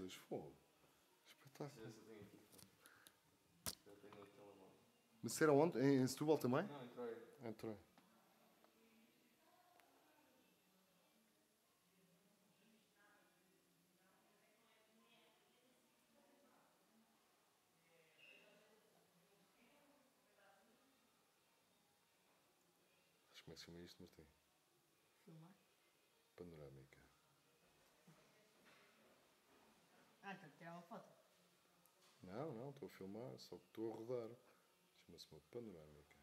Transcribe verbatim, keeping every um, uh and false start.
coisas, fogo. Espetáculo. Essa tem aqui. Eu tenho o telemóvel. Mas isso era onde? Em, em Setúbal também? Não, em Troia. Entrou. Acho como é que se chama isto, mas tem. Filmar? Panorâmica. Ah, então tirar uma foto. Não, não, estou a filmar, só que estou a rodar. Chama-se uma panorâmica.